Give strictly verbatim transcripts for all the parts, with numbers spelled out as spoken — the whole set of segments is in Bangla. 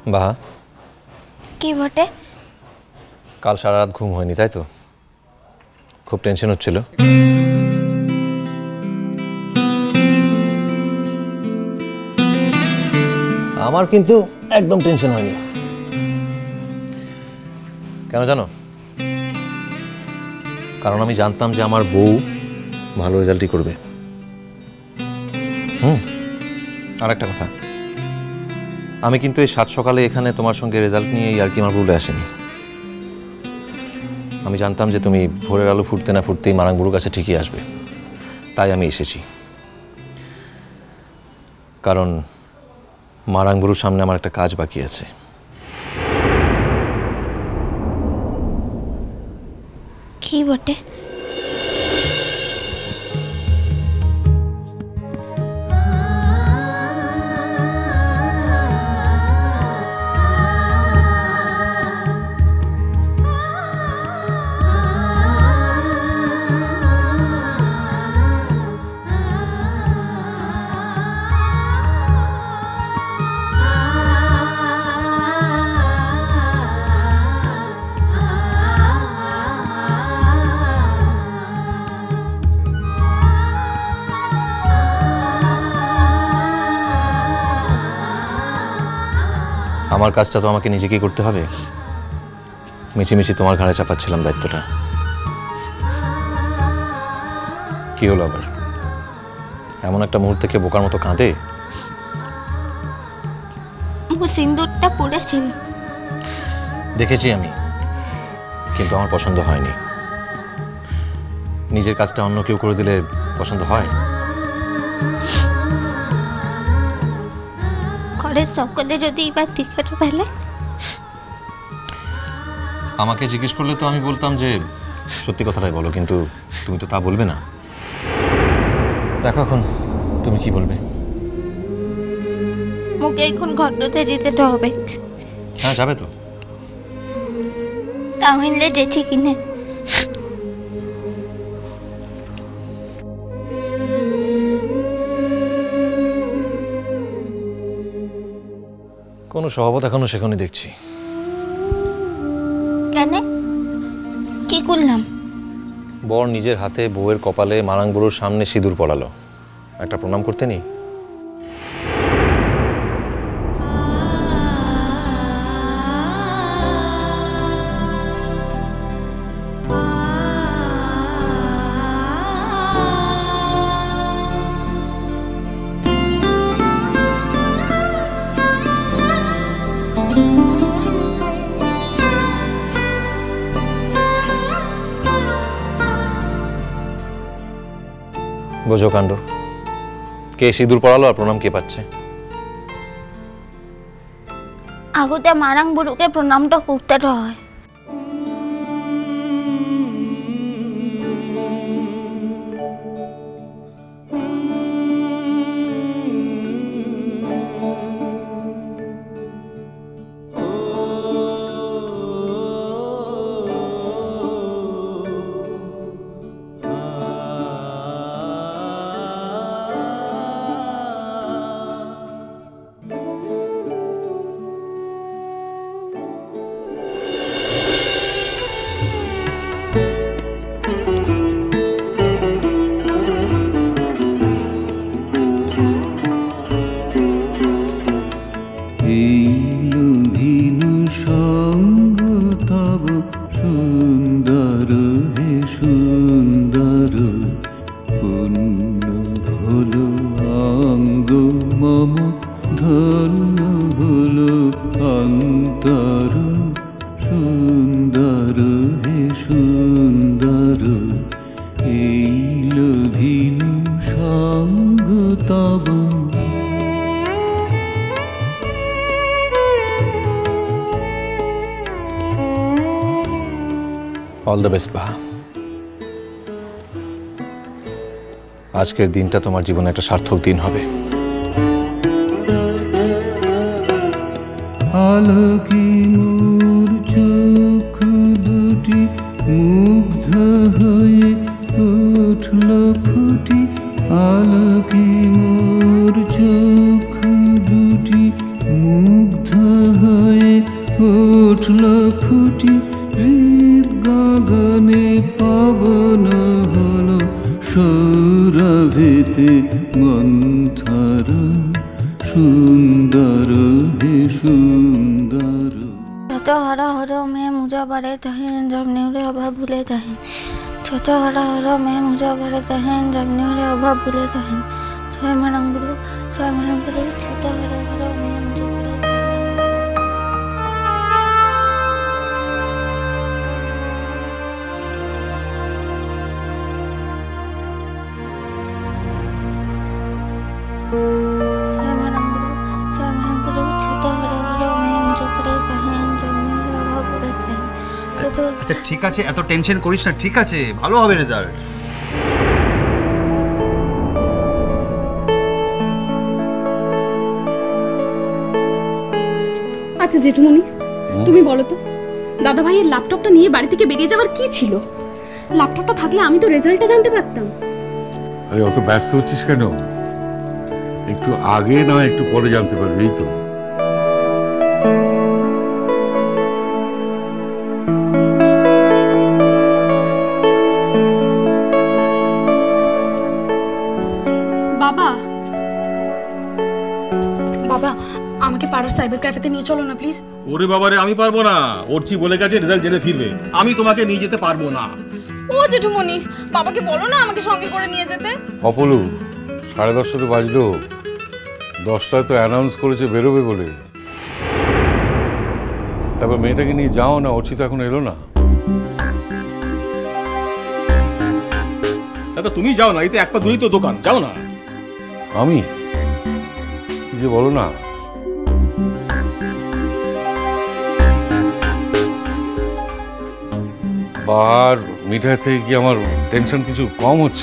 বাহা কি বটে? কাল সারা রাত ঘুম হয়নি তাই তো? খুব টেনশন হচ্ছিল। আমার কিন্তু একদম টেনশন হয়নি। কেন জানো? কারণ আমি জানতাম যে আমার বউ ভালো রেজাল্টই করবে। হুম আর একটা কথা, আমি কিন্তু এই সাত সকালে এখানে তোমার সঙ্গে রেজাল্ট নিয়ে আর কি আমার ভুলে আসেনি। আমি জানতাম যে তুমি ভোরের আলো ফুটতে না ফুটতেই মারাংবুরুর কাছে ঠিকই আসবে, তাই আমি এসেছি। কারণ মারাংবুরুর সামনে আমার একটা কাজ বাকি আছে। কি বটে? আমার কাজটা তো আমাকে নিজেকেই করতে হবে। মিছিমিছি তোমার ঘাড়ে চাপাচ্ছিলাম দায়িত্বটা। কি হলো আবার? এমন একটা মুহূর্তে কে বোকার মতো কাঁদে? সিন্দুরটা পড়েছিল, দেখেছি আমি, কিন্তু আমার পছন্দ হয়নি। নিজের কাজটা অন্য কেউ করে দিলে পছন্দ হয়? ঘরের সকলে যদি এবার টিকিট পেলে? আমাকে জিজ্ঞেস করলে তো আমি বলতাম যে সত্যি কথাটাই বলো, কিন্তু তুমি তো তা বলবে না। দেখো এখন তুমি কি বলবে। মুখে এখন ঘরটাতে যেতে হবে। হ্যাঁ যাবে তো। তাহলে যেছি কিনে কোনো স্বভাবত এখনো সেখানে দেখছি। কেন? কি করলাম? বর নিজের হাতে বউয়ের কপালে মারাংবুরুর সামনে সিঁদুর পরালো, একটা প্রণাম করতে নেই? বোঝো কাণ্ড, কে সিঁদুর পড়ালো আর প্রণাম কে পাচ্ছে? আগতে মারাংবুরুকে প্রণামটা করতে হয়। All the best Baha. আজকের দিনটা তোমার জীবনে একটা সার্থক দিন হবে। আলোকি মোর চোখ দুটি মুগ্ধ হয়ে উঠল ফুটি, আলোকি মোর চোখ দুটি মুগ্ধ হয়ে উঠল ফুটি হৃদ গগনে পবন হল সৌরভেতে মন্থর সুন্দর হে সুন্দর। ছোট হর হর মেয়ে মুজা বাড়ে চাহেন জব নেউরে অভাব ভুলে যাহেন। ছোট হর হর মেয়ে মুজা বাড়ে চাহেন জব নেউরে অভাব ভুলে যাহেন। ছয় মারাং গুরু ছয় মারাং গুরু ছোট হর হর মেয়ে মুজা বাড়ে ছয় মারাং গুরু ছয় মারাং গুরু ছোট হর হর মেয়ে মুজা বাড়ে চাহেন জব নেউরে অভাব ভুলে যাহেন। আচ্ছা ঠিক আছে, এত টেনশন করিস না, ঠিক আছে, ভালো হবে রেজাল্ট। আচ্ছা জেঠুমনি, তুমি বলো তো, দাদা ভাইয়ের ল্যাপটপটা নিয়ে বাড়ি থেকে বেরিয়ে যাওয়ার কি ছিল? ল্যাপটপটা থাকলে আমি তো রেজাল্টটা জানতে পারতাম। আরে অত ব্যস্ত হচ্ছিস কেন? একটু আগে না একটু পরে জানতে পারবি, এই তো। বাবা বাবা আমাকে পাড়ার সাইবার ক্যাফেতে নিয়ে চলো না প্লিজ। ওরে বাবারে, আমি পারবো না। ওরচি বলে গেছে রেজাল্ট জেনে ফিরবে, আমি তোমাকে নিয়ে যেতে পারবো না। ও জেঠুমনি, বাবাকে বলো না আমাকে সঙ্গে করে নিয়ে যেতে। অপলু, সাড়ে দশটা তো বাজলো, দশটায় তো অ্যানাউন্স করেছে বেরোবে বলে। তারপর মেয়েটাকে নিয়ে যাও না, ওরচি তো এখন এলো না। দাদা তুমি যাও না, এই তো এক পা দূরেই তো দোকান, যাও না। আমি কি যে বলো না। বাহার মিঠাই থেকে কি আমার টেনশন কিছু কম হচ্ছে?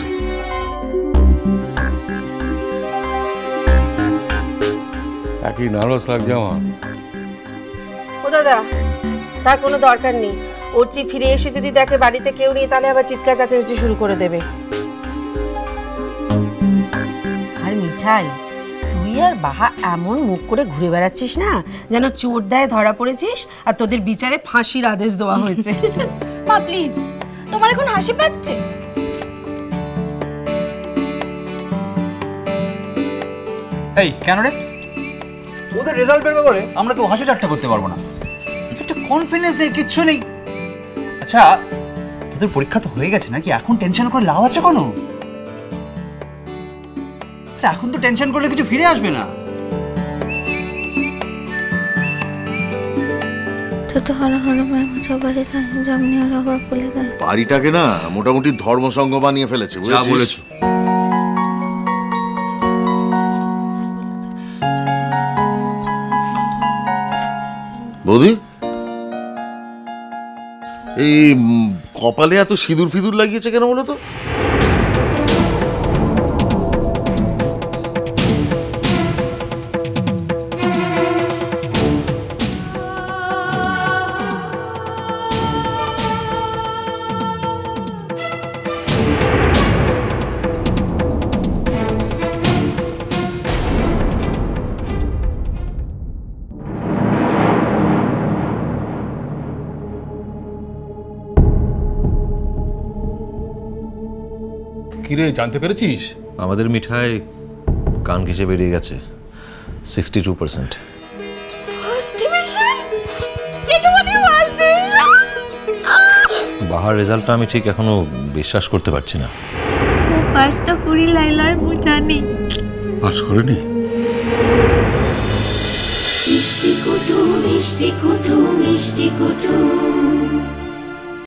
একই নার্ভাস লাগছে আমার। ও দাদা, তার কোনো দরকার নেই। ওরচি ফিরে এসে যদি দেখে বাড়িতে কেউ নেই, তাহলে আবার চিৎকার চেঁচামেচি শুরু করে দেবে। আর মিঠাই, তুই আর বাহা এমন মুখ করে ঘুরে বেড়াচ্ছিস না, যেন চোর দায়ে ধরা পড়েছিস আর তোদের বিচারে ফাঁসির আদেশ দেওয়া হয়েছে। মা প্লিজ, তোমার এখন হাসি পাচ্ছে? এই কেন রে, ওদের রেজাল্ট বের ব্যাপারে আমরা তো হাসি ঠাট্টা করতে পারবো না। একটা কনফিডেন্স নেই, কিচ্ছু নেই। আচ্ছা তোদের পরীক্ষা তো হয়ে গেছে নাকি, এখন টেনশন করে লাভ আছে কোনো? এখন তো টেনশন করলে কিছু ফিরে আসবে না। ছোট হর হর মেয়ে মুজা বাড়ে চাহেন জব নেউরে অভাব ভুলে যাহেন। বাড়িটাকে না মোটামুটি ধর্মসংঘ বানিয়ে ফেলেছে, যা বলেছো। বৌদি, এই কপালে এত সিঁদুর ফিঁদুর লাগিয়েছে কেন বলো তো? কিরে, জানতে পেরেছিস? আমাদের মিঠাই কান ঘেঁষে বেরিয়ে গেছে, সিক্সটি টু পার্সেন্ট। বাহার রেজাল্টটা আমি ঠিক এখনো বিশ্বাস করতে পারছি না। ও পাঁচটা কুড়ি লাইলায় মুজানি পাস করেনি। মিষ্টি কুটু মিষ্টি কুটু মিষ্টি কুটু